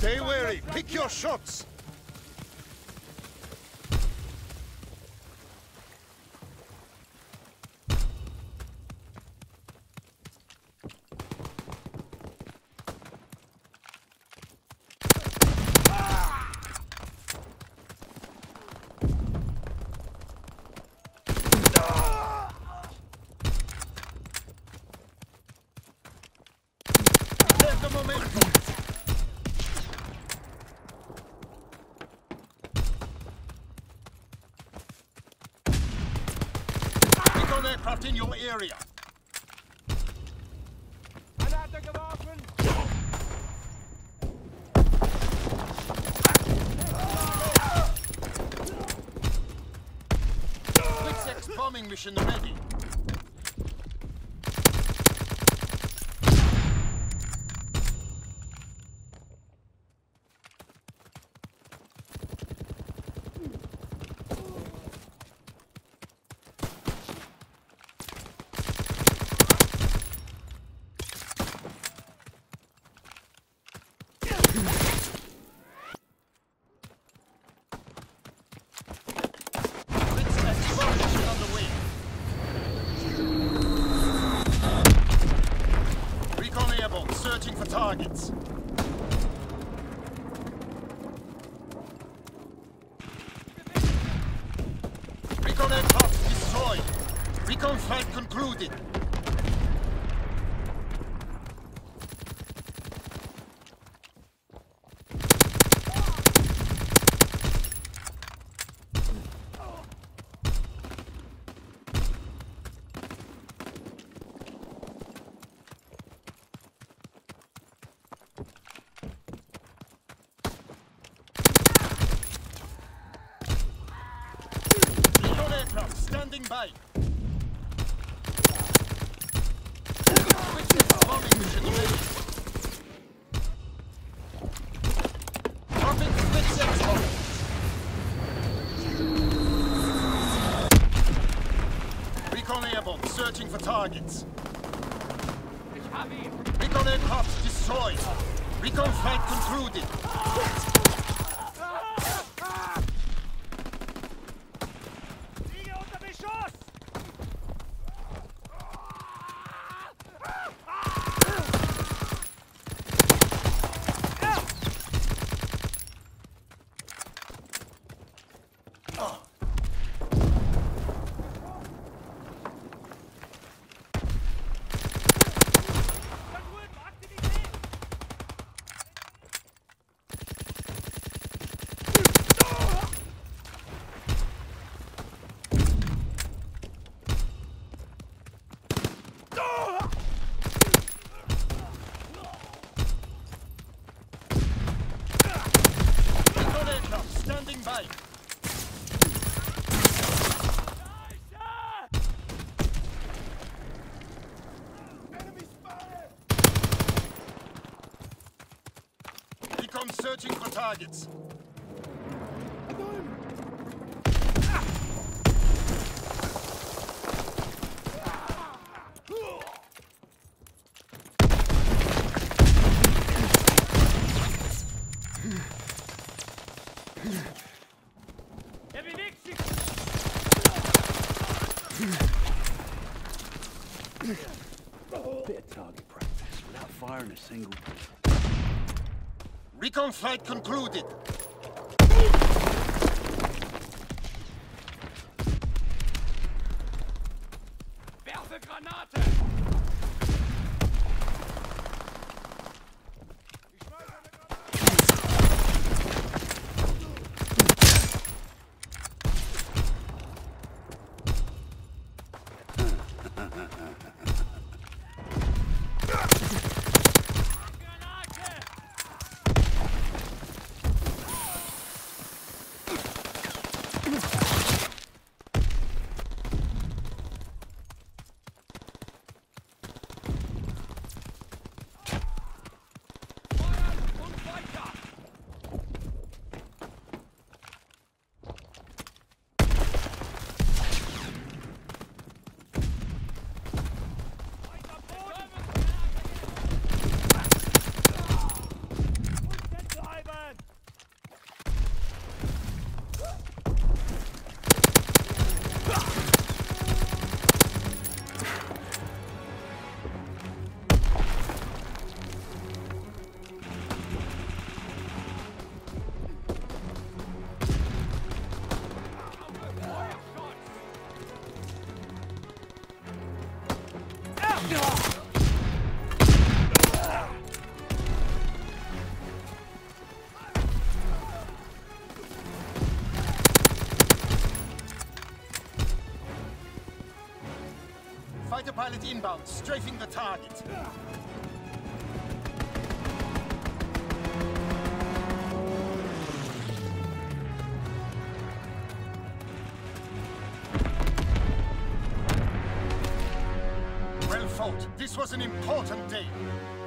Stay wary. Pick your shots. There's the momentum. Recon aircraft in your area. Granate geworfen! Quick bombing mission ready. Searching for targets. Recon aircraft destroyed. Recon flight concluded. Standing by. Bombing mission ready. Dropping quick sex bomb. Recon airborne, searching for targets. Recon aircraft destroyed. Recon flight concluded. Standing by. Enemy spotted. Recon searching for targets. Bit of target practice without firing a single. Recon flight concluded. Werfe Granate! pilot inbound, strafing the target. Well fought. This was an important day.